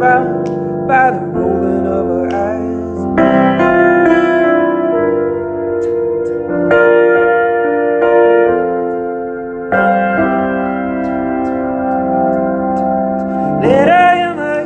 around by the rolling of her eyes. Later in the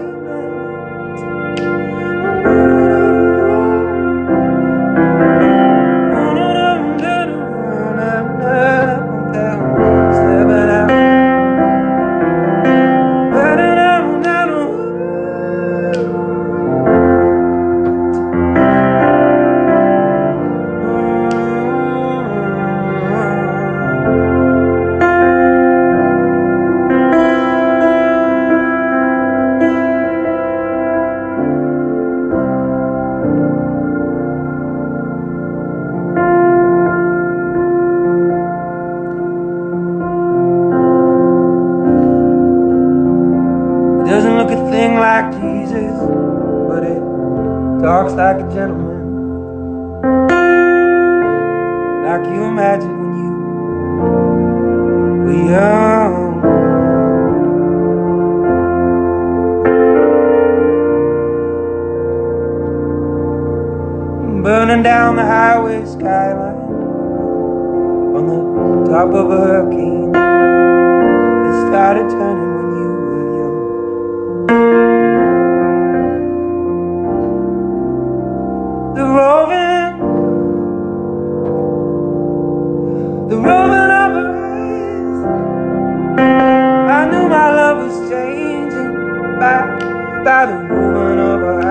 doesn't look a thing like Jesus, but it talks like a gentleman, like you imagined when you were young. Burning down the highway skyline on the top of a hurricane. It started turning when you were young. The roving of her eyes, I knew my love was changing by the roving of her